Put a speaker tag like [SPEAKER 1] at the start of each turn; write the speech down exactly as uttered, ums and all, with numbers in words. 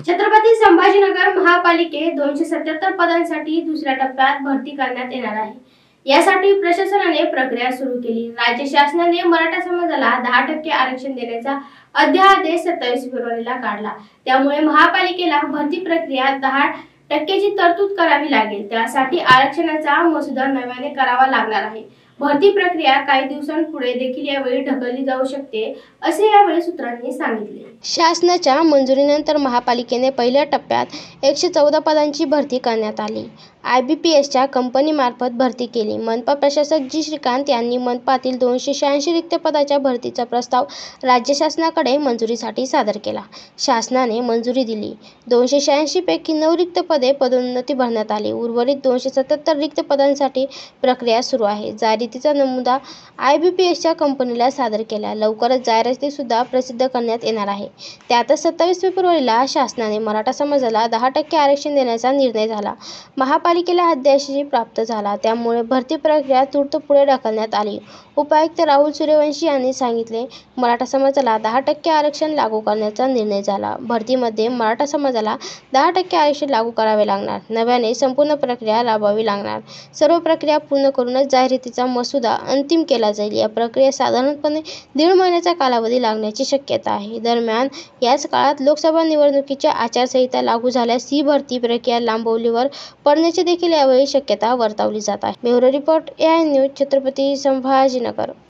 [SPEAKER 1] छत्रपती संभाजीनगर महापालिकेत दोनशे सत्याहत्तर पदांसाठी दुसऱ्या टप्प्यात भरती करण्यात येणार आहे। यासाठी प्रशासनाने प्रक्रिया सुरू केली। राज्य शासनाने मराठा समाजाला दहा टक्के आरक्षण देण्याचा अध्यादेश सत्तावीस फेब्रुवारीला काढला। त्यामुळे महापालिकेला भरती प्रक्रिया दहा टक्केची तरतूद करावी लागेल। त्यासाठी आरक्षणाचा मसुदा नव्याने करावा लागणार आहे। भरती प्रक्रिया काही दिवसांपुढे देखील यावेळी ढकलली जाऊ शकते, असे यावेळी सूत्रांनी सांगितले। शासनाच्या मंजुरीनंतर महापालिकेने पहिल्या टप्प्यात एकशे चौदा पदांची भरती करण्यात आली। आय बी पी एसच्या कंपनीमार्फत भरती केली। मनपा प्रशासक जी श्रीकांत यांनी मनपातील दोनशे शहाऐंशी रिक्त पदाच्या भरतीचा प्रस्ताव राज्य शासनाकडे मंजुरीसाठी सादर केला। शासनाने मंजुरी दिली। दोनशे शहाऐंशी पैकी नऊ रिक्त पदे पदोन्नती भरण्यात आली। उर्वरित दोनशे सत्याहत्तर रिक्त पदांसाठी प्रक्रिया सुरू आहे। जाहिरातीचा नमुना आय बी पी एसच्या कंपनीला सादर केला। लवकरच जाहिराती सुद्धा प्रसिद्ध करण्यात येणार आहे। त्यातच सत्तावीस फेब्रुवारीला शासनाने मराठा समाजाला दहा टक्के आरक्षण देण्याचा निर्णय झाला। महापालिकेला अध्यादेश प्राप्त झाला, त्यामुळे भरती प्रक्रिया तूर्त पुढे ढकलण्यात आली। उपायुक्त राहुल सूर्यवंशी यांनी सांगितले, मराठा समाजाला दहा टक्के आरक्षण लागू करण्याचा निर्णय झाला। भरतीमध्ये मराठा समाजाला दहा टक्के आरक्षण लागू करावे लागणार। नव्याने संपूर्ण प्रक्रिया राबवावी लागणार। सर्व प्रक्रिया पूर्ण करूनच जाहिरातीचा मसुदा अंतिम केला जाईल। या प्रक्रियेत साधारणपणे दीड महिन्याचा कालावधी लागण्याची शक्यता आहे। दरम्यान याच काळात लोकसभा निवडणुकीची आचारसंहिता लागू झाल्यास ही भरती प्रक्रिया लांबणीवर पडण्याची देखील यावेळी शक्यता वर्तवली जात आहे। Bureau report, A I news, Chhatrapati Sambhajinagar.